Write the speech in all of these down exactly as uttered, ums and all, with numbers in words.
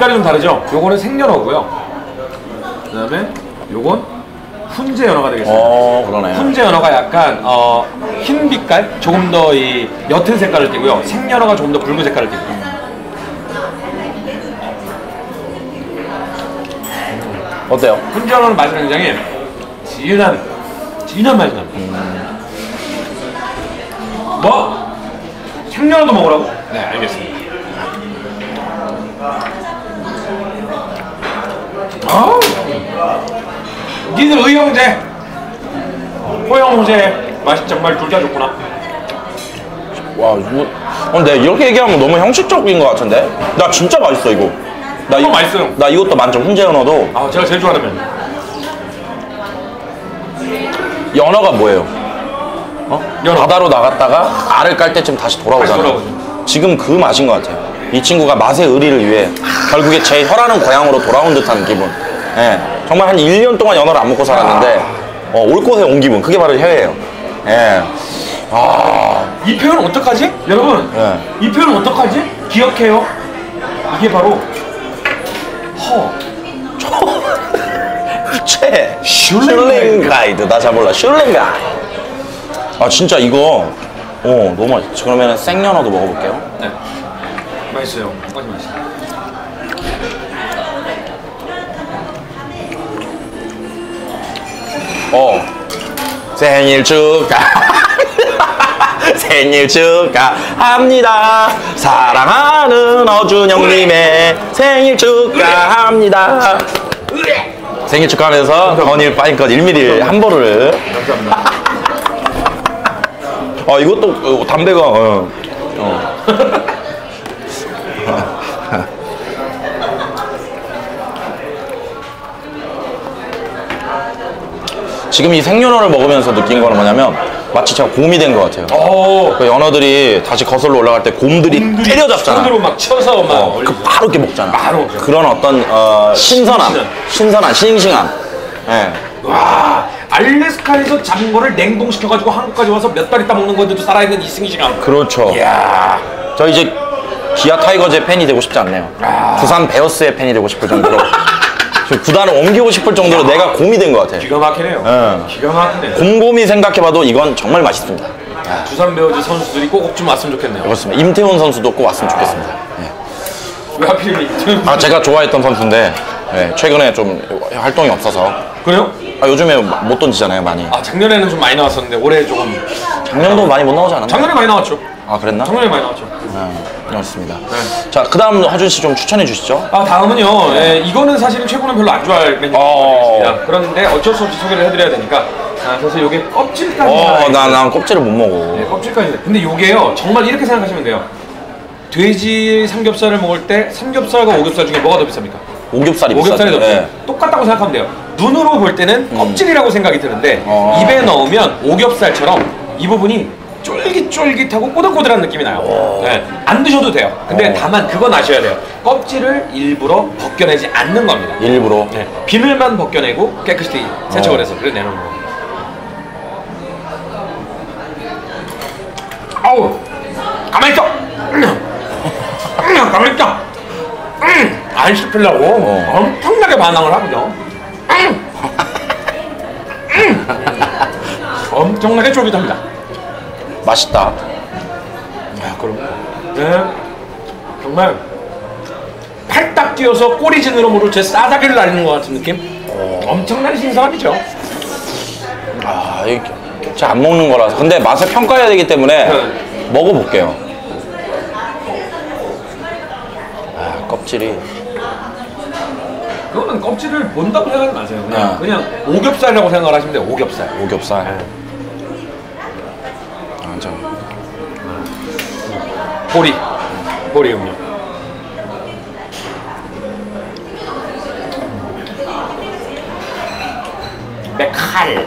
빛깔이 좀 다르죠? 요거는 생연어고요. 그 다음에 요건 훈제 연어가 되겠습니다. 어, 그러네. 훈제 연어가 약간 어, 흰 빛깔, 조금 더 이 옅은 색깔을 띠고요. 생연어가 조금 더 붉은 색깔을 띠고. 어때요? 훈제 연어는 맛이 굉장히 진한, 진한 맛이 납니다. 음. 뭐? 생연어도 먹으라고? 네, 알겠습니다. 아우, 니들 의형제, 호영제 맛이 정말 둘 다 좋구나. 와, 이거 근데 이렇게 얘기하면 너무 형식적인 것 같은데? 나 진짜 맛있어 이거. 나 이거 맛있어요. 나 이것도 만점. 훈제 연어도. 아, 제가 제일 좋아하는 메뉴. 연어가 뭐예요? 어? 연어. 바다로 나갔다가 알을 깔 때쯤 다시 돌아오잖아요. 다시 지금 그 맛인 것 같아요. 이 친구가 맛의 의리를 위해 결국에 제 혈안은 고향으로 돌아온 듯한 기분. 예, 정말 한 일 년 동안 연어를 안 먹고 살았는데 어, 올 곳에 온 기분. 그게 바로 혀예요. 예. 아, 이 표현 어떡하지? 여러분, 네. 이 표현 어떡하지? 기억해요. 이게 바로 허. 최 슐랭가이드. 나 잘 몰라. 슐랭가이드. 아, 진짜 이거 어, 너무 맛있어. 그러면 생연어도 먹어볼게요. 네. 맛있어요. 아주 맛있어요. 어, 생일 축하. 생일 축하합니다. 사랑하는 어준 형님의 생일 축하합니다. 생일 축하하면서 건일 빠인컷 일 밀리미터 한 보를. 어, 이것도 담배가 어. 어. 지금 이 생연어를 먹으면서 느낀 거는 뭐냐면 마치 제가 곰이 된 것 같아요. 오. 그 연어들이 다시 거슬러 올라갈 때 곰들이, 곰들이 때려잡잖아. 손으로 막 쳐서 막 어, 그 바로 이렇게 먹잖아. 바로. 그런 어떤 어, 신선함, 신선한, 싱싱함. 예. 와, 알래스카에서 잡은 거를 냉동시켜가지고 한국까지 와서 몇 달 있다 먹는 건데도 살아있는 이 싱싱함. 그렇죠. 이야. 저 이제 기아 타이거즈의 팬이 되고 싶지 않네요. 아. 두산 베어스의 팬이 되고 싶을 정도로. 구단을 옮기고 싶을 정도로 내가 곰이 된 것 같아. 기가 막히네요. 응. 기가 막히네. 곰곰이 생각해봐도 이건 정말 맛있습니다. 두산 베어즈 선수들이 꼭 좀 왔으면 좋겠네요. 그렇습니다. 임태훈 선수도 꼭 왔으면 좋겠습니다. 예. 왜 하필 임태훈? 아, 제가 좋아했던 선수인데 예, 최근에 좀 활동이 없어서. 그래요? 아, 요즘에 못 던지잖아요, 많이. 아, 작년에는 좀 많이 나왔었는데 올해 조금. 작년도 많이 못 나오지 않았나? 작년에 많이 나왔죠. 아, 그랬나? 작년에 많이 나왔죠. 아, 그렇습니다. 네. 자, 그 다음 하준 씨 좀 추천해 주시죠. 아, 다음은요. 예, 이거는 사실은 최고는 별로 안 좋아할 메뉴가 어. 되겠습니다. 그런데 어쩔 수 없이 소개를 해드려야 되니까. 아, 그래서 이게 껍질까지. 어, 나, 난 껍질을 못 먹어. 네, 껍질까지. 근데 이게요, 정말 이렇게 생각하시면 돼요. 돼지 삼겹살을 먹을 때 삼겹살과 오겹살 중에 뭐가 더 비쌉니까? 오겹살이 비싸죠. 오겹살이 더 비싸요. 예. 똑같다고 생각하면 돼요. 눈으로 볼 때는 껍질이라고 생각이 드는데 어. 입에 넣으면 오겹살처럼 이 부분이 쫄깃쫄깃하고 꼬들꼬들한 느낌이 나요. 네, 안 드셔도 돼요. 근데 어. 다만 그건 아셔야 돼요. 껍질을 일부러 벗겨내지 않는 겁니다. 일부러. 네, 비늘만 벗겨내고 깨끗이 세척을 해서 그래 내놓는 거예요. 아우, 가만히 있어. 가만히 있어. 안 씹히려고 어. 엄청나게 반항을 하거든요. 엄청나게 쫄깃합니다. 맛있다. 야, 그럼 네, 정말 팔딱 뛰어서 꼬리진으로 모를 제 싸다기를 날리는 것 같은 느낌? 어. 엄청난 신선함이죠. 아, 이게 제가 안 먹는 거라서. 근데 맛을 평가해야 되기 때문에 네. 먹어볼게요. 아, 껍질이. 그거는 껍질을 본다고 생각하지 마세요. 그냥, 네. 그냥 오겹살이라고 생각을 하시면 돼요. 오겹살. 오겹살. 네. 아, 참. 보리. 보리 음료. 메칼.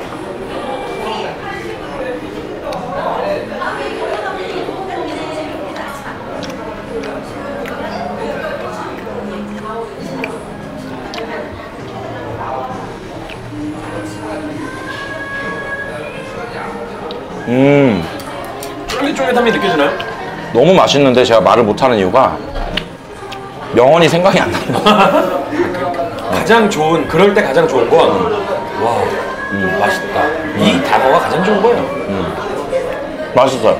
음, 쫄깃쫄깃함이 느껴지나요? 너무 맛있는데 제가 말을 못하는 이유가 명언이 생각이 안 나. 가장 좋은 그럴 때 가장 좋은 건 와, 음, 맛있다. 이 단어가 가장 좋은 거예요. 음. 맛있어요.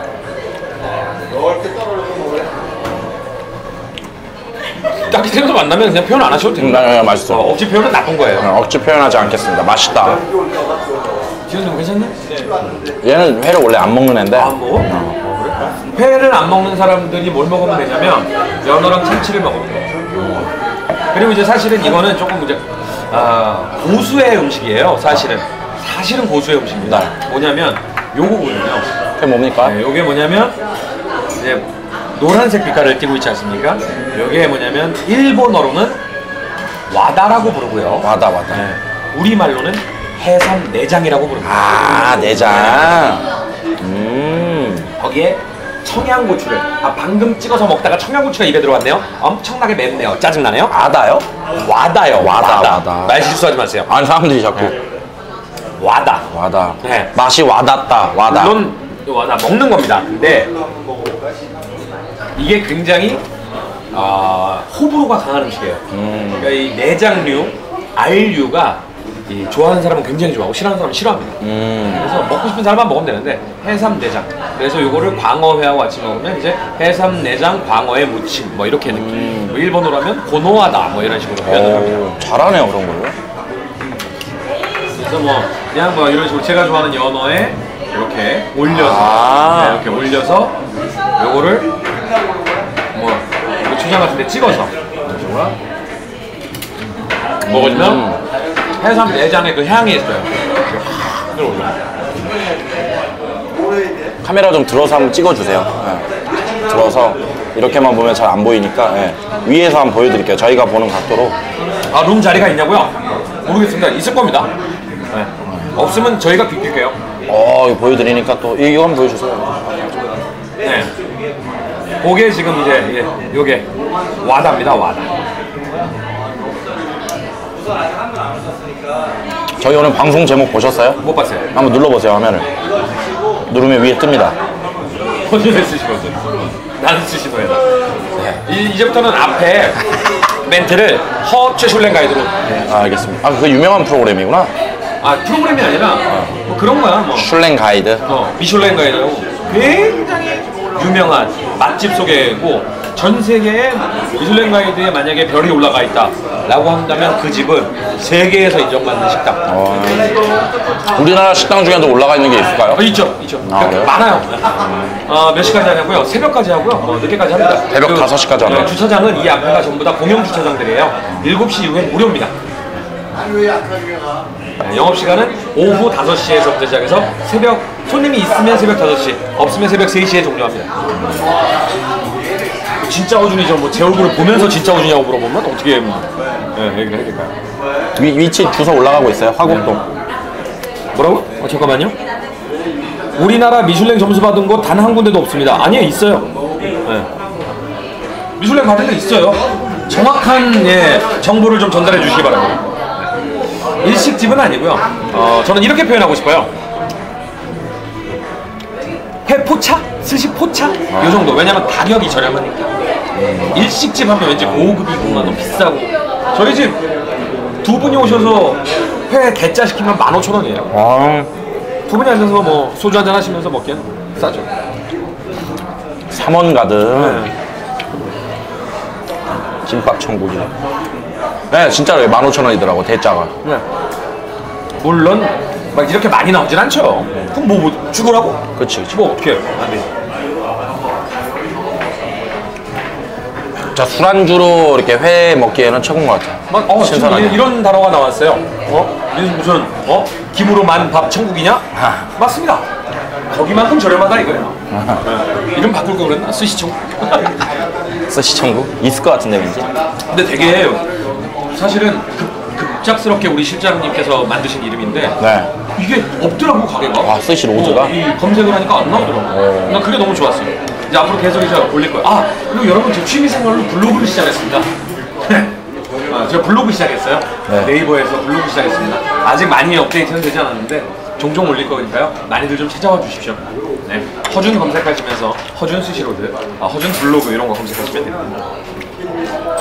딱히 생각 안 나면 그냥 표현 안 하셔도 됩니다. 음, 네, 맛있어. 어, 억지 표현은 나쁜 거예요. 어, 억지 표현하지 않겠습니다. 맛있다. 지현님 괜찮네? 얘는 회를 원래 안 먹는 애인데. 안 먹어? 어, 그래? 회를 안 먹는 사람들이 뭘 먹으면 되냐면 연어랑 참치를 먹으면 돼요. 그리고 이제 사실은 이거는 조금 이제 아, 고수의 음식이에요. 사실은 사실은 고수의 음식입니다. 네. 뭐냐면 요거거든요. 그게 뭡니까? 네, 요게 뭐냐면 이제 노란색 빛깔을 띠고 있지 않습니까? 요게 뭐냐면 일본어로는 와다라고 부르고요. 와다 와다. 네, 우리말로는 해삼 내장이라고 부릅니다. 아, 내장. 음. 거기에 청양고추를 아 방금 찍어서 먹다가 청양고추가 입에 들어왔네요. 엄청나게 맵네요. 짜증나네요. 아다요? 와다요. 와다, 와다. 말 실수하지 마세요. 아니, 사람들이 자꾸. 네. 와다. 와다. 네. 맛이 와닿다. 와다. 물론 와다 먹는 겁니다. 근데 이게 굉장히 아, 호불호가 강한 음식이에요. 음. 그러니까 이 내장류, 알류가 이 좋아하는 사람은 굉장히 좋아하고 싫어하는 사람은 싫어합니다. 음. 그래서 먹고 싶은 사람만 먹으면 되는데 해삼 내장. 그래서 요거를 광어회하고 같이 먹으면 이제 해삼 내장 광어의 무침 뭐 이렇게 느낌. 음. 뭐 일본어로 하면 고노하다 뭐 이런 식으로 표현을 합니다. 오, 잘하네요, 그런 걸로. 그래서 뭐 그냥 뭐 이런 식으로 제가 좋아하는 연어에 이렇게 올려서 아. 네, 이렇게 올려서 요거를 뭐 이거 초장 같은 데 찍어서 이런 식으로 먹으면 음. 해삼 내장의 그 향이 있어요. 이렇게 올려. 카메라 좀 들어서 한번 찍어주세요. 네. 들어서 이렇게만 보면 잘 안 보이니까 네. 위에서 한번 보여드릴게요. 저희가 보는 각도로. 아, 룸 자리가 있냐고요? 모르겠습니다. 있을 겁니다. 네. 없으면 저희가 비킬게요. 어, 이거 보여드리니까 또 이거 한번 보여주세요. 네. 그게 지금 이제 예, 요게 와다입니다. 와다. 저희 오늘 방송 제목 보셨어요? 못 봤어요. 한번 눌러보세요, 화면을. 누르면 위에 뜹니다. 혼자 쓰시면서 나는 쓰시면서 이 이제부터는 앞에 멘트를 허 최슐랭 가이드로. 아, 알겠습니다. 아, 그거 유명한 프로그램이구나. 아 프로그램이 아니라 뭐 그런 거야. 뭐 슐랭 가이드. 어, 미슐랭 가이드라고 굉장히 유명한 맛집 소개고 전 세계에 미슐랭 가이드에 만약에 별이 올라가 있다라고 한다면 그 집은 세계에서 인정받는 식당. 어, 우리나라 식당 중에도 올라가 있는 게 있을까요? 어, 있죠, 있죠. 아, 그래요? 많아요. 어, 몇 시까지 하냐고요? 새벽까지 하고요. 어, 늦게까지 합니다. 새벽 그리고, 다섯 시까지 하나요? 네, 주차장은 이 앞에가 전부 다 공영 주차장들이에요. 일곱 시 이후에 무료입니다. 네, 영업시간은 오후 다섯 시에서부터 시작해서 새벽, 손님이 있으면 새벽 다섯 시, 없으면 새벽 세 시에 종료합니다. 진짜 어준이죠. 뭐 제 얼굴을 보면서 진짜 어준이냐고 물어보면 어떻게 뭐, 네, 얘기를 해야 될까요? 위, 위치 주소 올라가고 있어요. 화곡동. 뭐라고? 어, 잠깐만요. 우리나라 미슐랭 점수 받은 곳 단 한 군데도 없습니다. 아니요, 있어요. 네. 미슐랭 받은 데 있어요. 정확한 예, 정보를 좀 전달해 주시기 바랍니다. 일식집은 아니고요. 어, 저는 이렇게 표현하고 싶어요. 회 포차? 스시 포차? 이 정도. 왜냐면 가격이 저렴하니까. 일식집 하면 왠지 고급이고 너무 비싸고. 저희 집 두 분이 오셔서 회 대짜 시키면 만 오천 원이에요. 아, 두 분이 앉아서 뭐 소주 한잔 하시면서 먹기엔 싸죠. 삼원 가득. 네. 김밥 천국이네. 네, 진짜로 만 오천 원이더라고, 대짜가. 네. 물론 막 이렇게 많이 나오진 않죠. 그럼 뭐, 뭐 죽으라고? 그치, 그치. 뭐 어떻게 안 되지? 자, 술안주로 이렇게 회 먹기에는 최고인 것 같아요. 막, 어, 지금 신선하게. 이- 이런 단어가 나왔어요. 어? 이게 무슨 어? 김으로 만 밥 천국이냐? 아. 맞습니다. 거기만큼 저렴하다 이거예요. 네. 이름 바꿀 거 그랬나? 스시 천국. 스시 천국? 있을 것 같은데, 왠지. 근데 되게 사실은 급, 급작스럽게 우리 실장님께서 만드신 이름인데 네. 이게 없더라고 가게가. 아, 스시 로즈가? 어, 이 검색을 하니까 안 나오더라고. 난 그게 너무 좋았어요. 이제 앞으로 계속 이제 올릴 거예요. 아 그리고 여러분 제 취미생활로 블로그를 시작했습니다. 아, 제가 블로그 시작했어요. 네. 네이버에서 블로그 시작했습니다. 아직 많이 업데이트는 되지 않았는데 종종 올릴 거니까요. 많이들 좀 찾아와 주십시오. 네. 허준 검색하시면서 허준 스시로드, 아, 허준 블로그 이런 거 검색하시면 됩니다.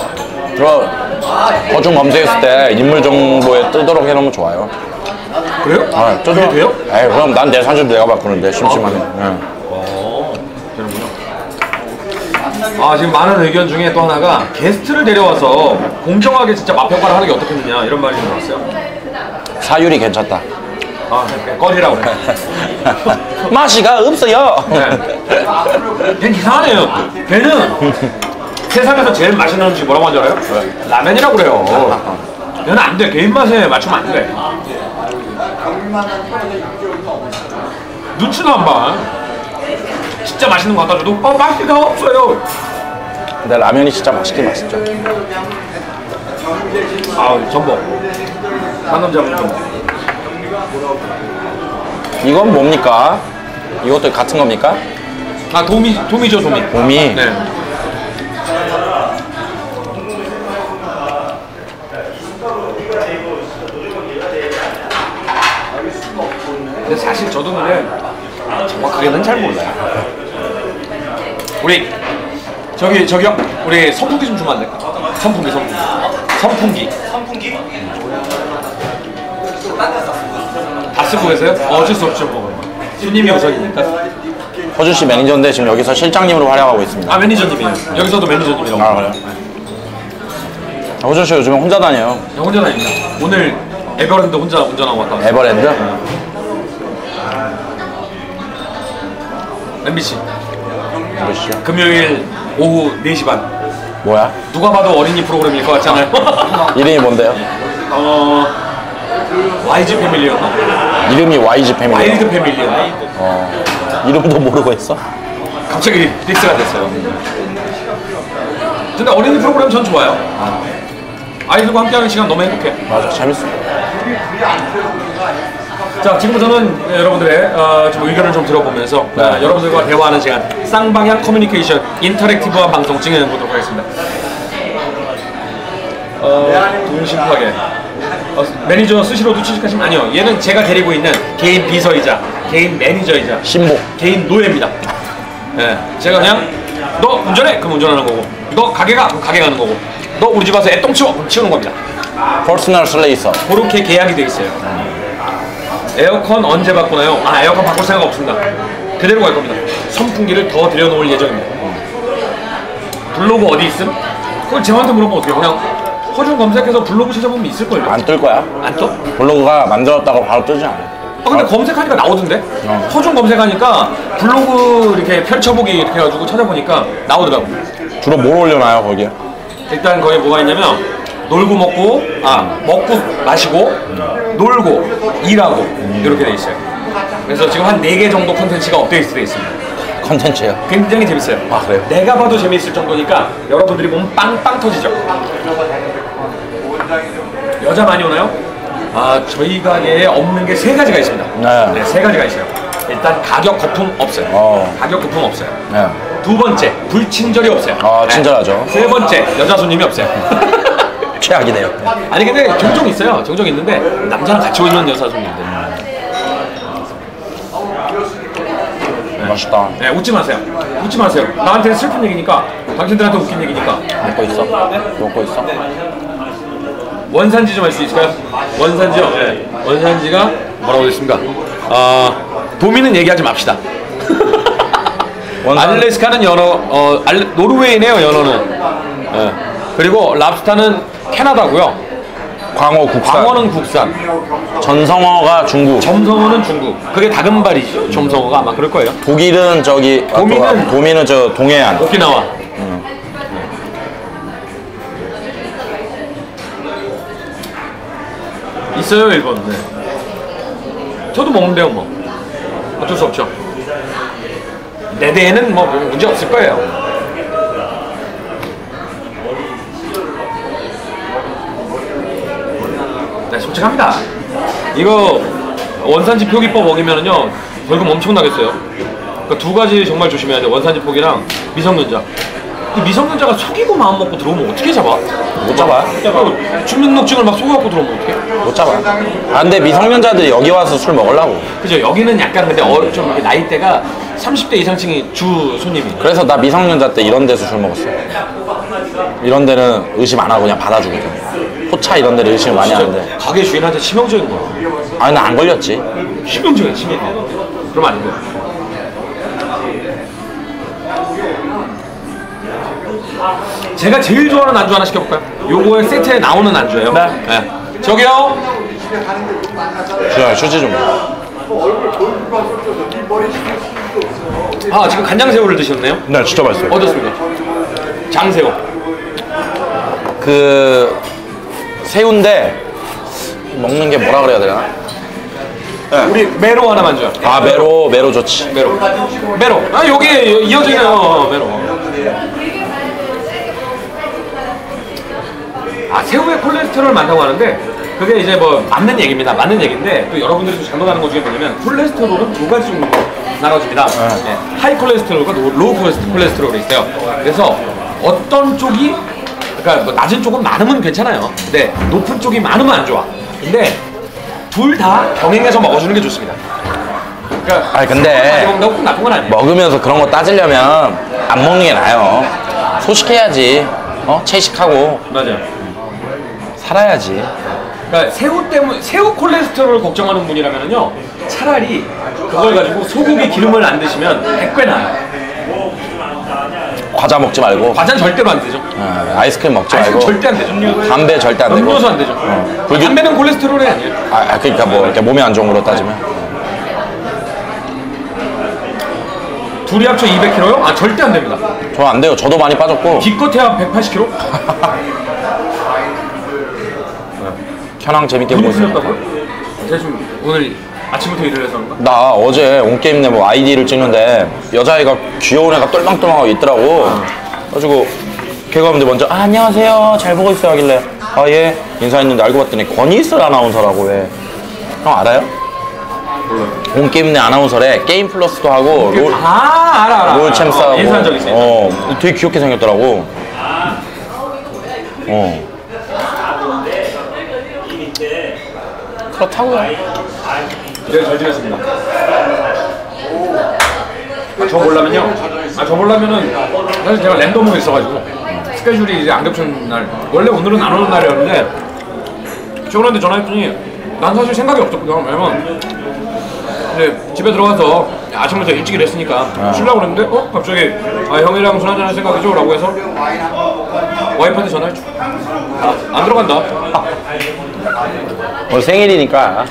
저 거중 검색했을 때 인물 정보에 뜨도록 해놓으면 좋아요. 그래요? 아, 뜨도 그게 돼요? 에이, 그럼 난 내 사실 내가 바꾸는데 심심하네. 응. 어, 되는구나. 아, 지금 많은 의견 중에 또 하나가 게스트를 데려와서 공정하게 진짜 맛평가를 하는 게 어떻겠느냐 이런 말이 나왔어요. 사율이 괜찮다. 아, 꺼리라고 그래. 맛이가 없어요. 네. 걔는 이상하네요. 걔는 세상에서 제일 맛있는 음식이 뭐라고 하는지 알아요? 왜? 라면이라고 그래요. 걔는 안 돼. 개인 맛에 맞추면 안 돼. 눈치도 안 봐. 진짜 맛있는 거 갖다 줘도 어, 맛이가 없어요. 근데 라면이 진짜 맛있긴 맛있죠. 아, 전복. 방금 잡은 전복. 이건 뭡니까? 이것도 같은 겁니까? 아, 도미, 도미죠, 도미. 도미? 네. 근데 사실 저도 근데 정확하게는 잘 몰라요. 우리 저기 저기요, 우리 선풍기 좀 주면 안 될까? 선풍기, 선풍기, 선풍기. 선풍기? 다 쓰고 계세요? 어쩔 수 없죠, 뭐. 손님이 우선이니까. 허준 씨 매니저인데 지금 여기서 실장님으로 활약하고 있습니다. 아, 매니저님이에요. 여기서도 매니저님이라고. 아, 그래요? 허준 씨 요즘에 혼자 다녀요. 혼자 다닙니다. 오늘 에버랜드 혼자 운전하고 왔다 왔어요. 에버랜드? 엠비씨 몇 시요? 금요일 오후 네 시 반. 뭐야? 누가 봐도 어린이 프로그램일 것 같지 않아요? 이름이 뭔데요? 어... 와이즈 패밀리였나? 이름이 와이즈 패밀리. 와일드 패밀리였나? 어, 이름도 모르고 했어? 갑자기 빅스가 됐어요. 근데 어린이 프로그램 전 좋아요. 아이들과 함께하는 시간 너무 행복해. 맞아, 재밌어. 자, 지금부터는 네, 여러분들의 어, 좀 의견을 좀 들어보면서 네. 어, 여러분들과 대화하는 시간, 쌍방향 커뮤니케이션, 인터랙티브한 방송 진행해 보도록 하겠습니다. 어, 동심파게. 어, 매니저 스시로도 취직하시면 아니요. 얘는 제가 데리고 있는 개인 비서이자 개인 매니저이자 신복. 개인 노예입니다. 예, 제가 그냥 너 운전해? 그럼 운전하는 거고, 너 가게 가? 그럼 가게 가는 거고, 너 우리 집 와서 애똥 치워? 그럼 치우는 겁니다. 퍼스널 슬레이서. 그렇게 계약이 돼 있어요. 에어컨 언제 바꾸나요? 아, 에어컨 바꿀 생각 없습니다. 그대로 갈 겁니다. 선풍기를 더 들여놓을 예정입니다. 블로그 어디 있음? 그걸 저한테 물어보면 어떡해요? 그냥 허준 검색해서 블로그 찾아보면 있을걸요? 안 뜰 거야? 안 떠? 블로그가 만들었다고 바로 뜨지 않아. 아, 근데 검색하니까 나오던데? 어. 허준 검색하니까 블로그 이렇게 펼쳐보기 이렇게 해가지고 찾아보니까 나오더라고. 주로 뭘 올려놔요, 거기에? 일단 거기 뭐가 있냐면 놀고 먹고, 아, 먹고 마시고, 놀고, 일하고 이렇게 돼 있어요. 그래서 지금 한 네 개 정도 콘텐츠가 업데이트 돼 있습니다. 컨텐츠예요. 굉장히 재밌어요. 아, 그래요? 내가 봐도 재밌을 정도니까 여러분들이 보면 빵빵 터지죠. 여자 많이 오나요? 아, 저희 가게에 없는 게 세 가지가 있습니다. 네. 네, 세 가지가 있어요. 일단 가격 거품 없어요. 어. 가격 거품 없어요. 네. 두 번째, 불친절이 없어요. 아, 친절하죠. 네. 세 번째, 여자 손님이 없어요. 최악이네요. 아니 근데 종종 있어요. 종종 있는데 남자랑 같이 오는 여자 손님들. 네. 맛있다. 네, 웃지 마세요. 웃지 마세요. 나한테는 슬픈 얘기니까, 당신들한테 웃긴 얘기니까. 먹고 있어? 먹고 있어? 원산지 좀 알 수 있을까요? 원산지요? 네. 원산지가 뭐라고 됐습니까? 아, 도미는 얘기하지 맙시다. 원산... 알래스카는 연어, 어, 알레, 노르웨이네요, 연어는. 네. 그리고 랍스타는 캐나다고요. 광어 국산. 광어는 국산. 전성어가 중국. 점성어는 중국. 그게 다금발이죠. 점성어가 아마 그럴 거예요. 독일은 저기 아, 도미는- 또, 도미는 저 동해안. 오키나와. 있어요, 일본. 네. 저도 먹는데요, 뭐. 어쩔 수 없죠. 내 대에는 뭐 문제 없을 거예요. 네, 솔직합니다. 이거 원산지 표기법 어기면은요 벌금 엄청 나겠어요. 그러니까 두 가지 정말 조심해야 돼. 원산지 표기랑 미성년자. 그 미성년자가 속이고 마음 먹고 들어오면 어떻게 잡아? 못 잡아. 그 주민등록증을 막 속여갖고 들어오면 어떡해? 못 잡아. 아, 근데 미성년자들이 여기 와서 술 먹으려고. 그죠? 여기는 약간 근데 어, 좀 이렇게 나이대가 삼십 대 이상층이 주 손님이. 그래서 나 미성년자 때 이런 데서 술 먹었어. 이런 데는 의심 안 하고 그냥 받아주거든. 포차 이런 데를 의심을 많이 하는데. 가게 주인한테 치명적인 거야. 아니, 나 안 걸렸지. 치명적이야, 치명. 그러면 안 돼. 제가 제일 좋아하는 안주 하나 시켜볼까요? 요거에 세트에 나오는 안주예요. 네. 네. 저기요. 주야, 휴지 좀. 아, 지금 간장새우를 드셨네요? 네, 진짜 맛있어요. 어떻습니까? 장새우. 그 새우인데 먹는 게 뭐라 그래야 되나? 네. 우리 메로 하나만 줘요. 아, 메로, 메로 좋지. 메로. 메로. 아, 여기 이어지네요. 메로. 아, 새우에 콜레스테롤 많다고 하는데 그게 이제 뭐 맞는 얘기입니다. 맞는 얘기인데 또 여러분들이 좀 잘못하는 것 중에 뭐냐면 콜레스테롤은 두 가지 종류로 나눠집니다. 네. 하이 콜레스테롤과 로우 콜레스테롤이 있어요. 그래서 어떤 쪽이 그러니까 뭐 낮은 쪽은 많으면 괜찮아요. 근데 높은 쪽이 많으면 안 좋아. 근데 둘 다 병행해서 먹어주는 게 좋습니다. 그러니까 아니, 근데 먹는다고 꼭 나쁜 건 아니에요. 먹으면서 그런 거 따지려면 안 먹는 게 나아요. 소식해야지. 어? 채식하고 맞아요. 살아야지. 그러니까 새우 때문에 새우 콜레스테롤을 걱정하는 분이라면요 차라리 그걸 가지고 소고기 기름을 안 드시면 백 배 나아요. 과자 먹지 말고. 과자는 절대로 안 되죠. 어, 아이스크림 먹지 아이스크림 말고. 절대 안 되죠. 음료, 담배 절대 안 되고. 음료수 안 되죠. 어. 불규- 담배는 콜레스테롤이 아니에요. 아, 아, 그러니까 뭐 이렇게 몸에 안 좋은 걸로 따지면. 둘이 합쳐 이백 킬로그램요? 아 절대 안 됩니다. 저 안 돼요. 저도 많이 빠졌고. 기껏해야 백팔십 킬로그램? 현황 재밌게 돈이 보고 있어요. 풀렸다고요? 제가 지금 오늘 아침부터 일을 해서 그런가? 나 어제 온게임 내뭐 아이디를 찍는데 여자애가 귀여운 애가 똘망똘망하고 있더라고. 그래가지고 걔가 근데 먼저 아, 안녕하세요 잘 보고 있어요 하길래 아, 예 인사했는데 알고 봤더니 권희슬 아나운서라고. 왜 형 알아요? 몰라요. 온게임 내 아나운서래. 게임 플러스도 하고 롤, 아 알아 알아. 롤 챔스하고. 어, 인사한 적 있어요. 어, 되게 귀엽게 생겼더라고. 어. 그렇다고요. 네, 잘 지냈습니다. 아, 저 보려면요. 아, 저 보려면은 사실 제가 랜덤으로 있어가지고 스케줄이 이제 안 겹치는 날. 원래 오늘은 안 오는 날이었는데 저한테 전화했더니 난 사실 생각이 없었거든. 왜냐면 이제 집에 들어가서 아침부터 일찍 일했으니까 쉬려고 그랬는데 어? 갑자기 아 형이랑 술 한잔 할 생각이죠? 라고 해서 와이프한테 전화했죠. 아, 안 들어간다. 오늘 생일이니까.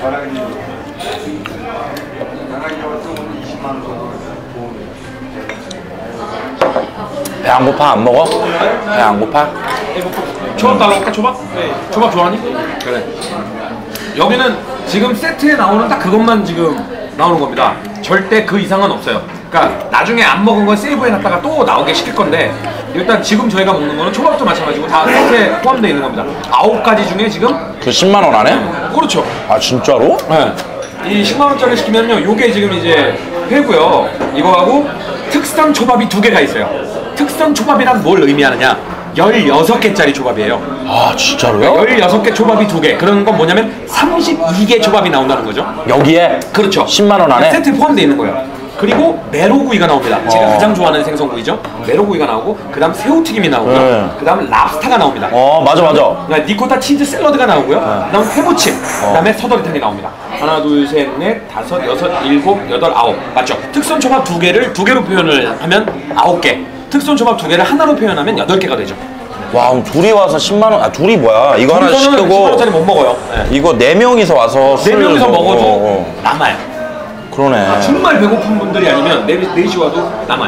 배 안 고파? 안 먹어? 배 안 고파? 초밥 달라고 할까? 초밥? 네. 초밥 좋아하니? 그래. 여기는 지금 세트에 나오는 딱 그것만 지금 나오는 겁니다. 절대 그 이상은 없어요. 그러니까 나중에 안 먹은 건 세이브해놨다가 또 나오게 시킬 건데 일단 지금 저희가 먹는 거는 초밥도 마찬가지고 다 세트에 포함되어 있는 겁니다. 아홉 가지 중에 지금 그 십만 원 안에? 그렇죠. 아, 진짜로? 네. 이 십만 원짜리 시키면요 요게 지금 이제 회고요. 이거하고 특선 초밥이 두 개가 있어요. 특선 초밥이란 뭘 의미하느냐? 열여섯 개짜리 초밥이에요. 아, 진짜로요? 열여섯 개 초밥이 두 개. 그런 건 뭐냐면 삼십이 개 초밥이 나온다는 거죠. 여기에? 그렇죠. 십만 원 안에? 세트에 포함되어 있는 거예요. 그리고 메로구이가 나옵니다. 제가 어. 가장 좋아하는 생선구이죠. 메로구이가 나오고 그 다음 새우튀김이 나오고요. 네. 그 다음 랍스타가 나옵니다. 어, 맞아, 맞아. 그다음에 니코타 치즈 샐러드가 나오고요. 그 다음 회무침, 그 다음에 서더리탕이 나옵니다. 하나, 둘, 셋, 넷, 다섯, 여섯, 일곱, 여덟, 아홉. 맞죠? 특선 초밥 두 개를 두 개로 표현을 하면 아홉 개. 특선 초밥 두 개를 하나로 표현하면 여덟 개가 되죠. 와, 그럼 둘이 와서 십만 원, 아, 둘이 뭐야? 이거 하나 둘이서는 십만 시키고, 원짜리 못 먹어요. 네. 이거 네 명이서 와서 네 술 명이서 먹- 먹어도 어, 어. 남아요. 그러네. 정말 배고픈 분들이 아니면 네, 넷이 와도 남아요.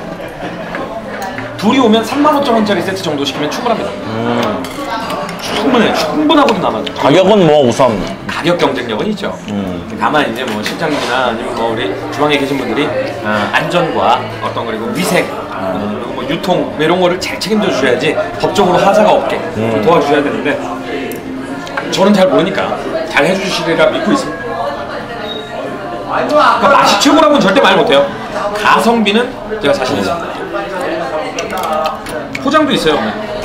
둘이 오면 삼만 오천 원짜리 세트 정도 시키면 충분합니다. 음. 충분해. 충분하고도 남아요. 가격은 뭐 우선. 가격 경쟁력은 있죠. 음. 다만 이제 뭐 실장님이나 아니면 뭐 우리 주방에 계신 분들이 어, 안전과 어떤 그리고 위생 어, 그리고 뭐 유통 뭐 이런 거를 잘 책임져 주셔야지 법적으로 하자가 없게 좀 도와주셔야 되는데 저는 잘 모르니까 잘 해주시리라 믿고 있습니다. 그러니까 맛이 최고라고는 절대 말 못해요. 가성비는 제가 자신 있습니다. 포장도 있어요.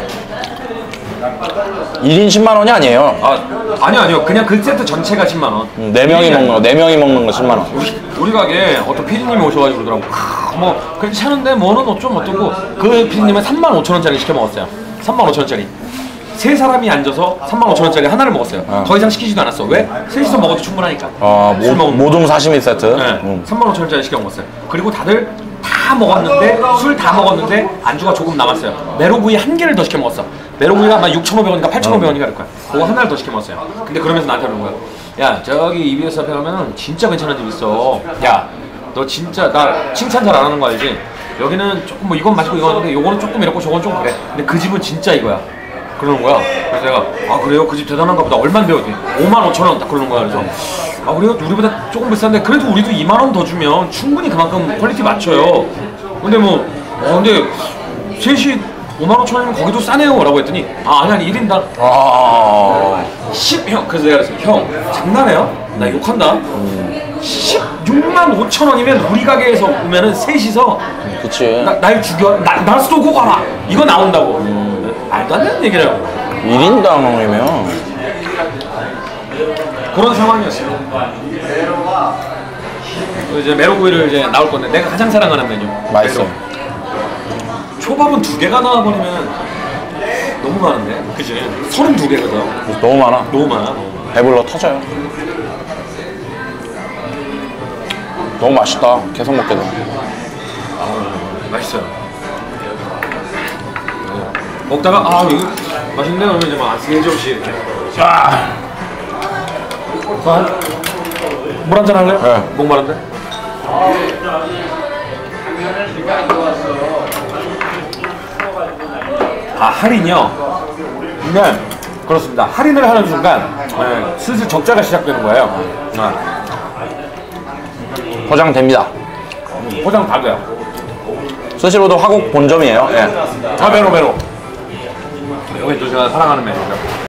일 인 십만 원이 아니에요. 아 아니요 아니요 그냥 그 세트 전체가 십만 원. 음, 네 명이 먹는 거, 네 명이 먹는 거 십만 원. 우리, 우리 가게 어떤 피디님이 오셔가지고 그러더라고. 크, 뭐 괜찮은데 뭐는 어쩜 어떻고 그 피디님은 삼만 오천 원짜리 시켜 먹었어요. 삼만 오천 원짜리. 세 사람이 앉아서 삼만 오천 원짜리 하나를 먹었어요. 어. 더 이상 시키지도 않았어. 왜? 셋이서 먹어도 충분하니까. 어, 술 모, 먹으면. 모둠 사시미 세트. 네. 음. 삼만 오천 원짜리 시켜 먹었어요. 그리고 다들 다 먹었는데 술 다 먹었는데 안주가 조금 남았어요. 메로구이 한 개를 더 시켜 먹었어. 메로구이가 아마 육천오백 원인가 팔천오백 원인가 그럴 거야. 그거 하나를 더 시켜 먹었어요. 근데 그러면서 나한테 하는 거야. 야 저기 이비에스 앞에 가면 진짜 괜찮은 집 있어. 야 너 진짜 나 칭찬 잘 안 하는 거 알지? 여기는 조금 뭐 이건 맛있고 이건 하는데 요거는 조금 이렇고 저건 좀 그래. 근데 그 집은 진짜 이거야. 그러는 거야. 그래서 내가 아 그래요? 그 집 대단한가 보다. 얼마인데요? 오만 오천 원 딱 그러는 거야. 그래서 아 그래요? 우리보다 조금 비싼데 그래도 우리도 이만 원 더 주면 충분히 그만큼 퀄리티 맞춰요. 근데 뭐 어 근데 셋이 오만 오천 원이면 거기도 싸네요 라고 했더니 아 아니 아니 일 인당 아, 십 형 그래서 내가 그랬어 형 장난해요? 나 욕한다. 십육만 오천 원이면 우리 가게에서 오면은 셋이서 그치. 나, 날 죽여 나, 날 쏘고 가라 이거 나온다고. 음. 말도 안 되는 얘기를 하고 일 인당이면. 그런 상황이었어요. 이제 메로구이를 이제 나올 건데 내가 가장 사랑하는 메뉴 맛있어. 메로. 초밥은 두 개가 나와버리면 너무 많은데 그치? 서른두 개거든. 너무 많아. 너무 많아 너무 많아. 배불러 터져요. 너무 맛있다. 계속 먹게 돼. 맛있어요. 먹다가 아 이거 맛있네 그러면 이제 막 세 점씩 이렇게 아. 물 한잔 할래? 네. 목마른데? 아 할인이요? 네 그렇습니다. 할인을 하는 순간 네, 슬슬 적자가 시작되는 거예요. 아, 포장됩니다. 포장 다 돼요. 스시로도 화곡 본점이에요. 예. 아 메로 메로 여기 또 제가 사랑하는 메뉴죠.